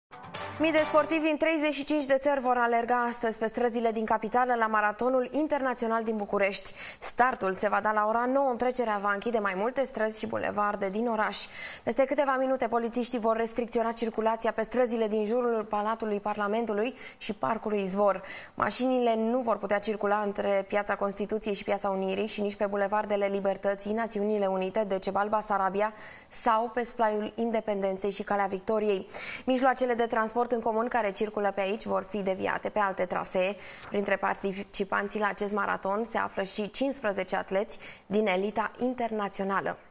Mii de sportivi din 35 de țări vor alerga astăzi pe străzile din capitală la Maratonul Internațional din București. Startul se va da la ora 9. Întrecerea va închide mai multe străzi și bulevarde din oraș. Peste câteva minute, polițiștii vor restricționa circulația pe străzile din jurul Palatului Parlamentului și Parcului Izvor. Mașinile nu vor putea circula între Piața Constituției și Piața Unirii și nici pe bulevardele Libertății, Națiunile Unite, Decebal, Basarabia sau pe Splaiul Independenței și Calea Victoriei. Mijloacele de transport în comun care circulă pe aici vor fi deviate pe alte trasee. Printre participanții la acest maraton se află și 15 atleți din elita internațională.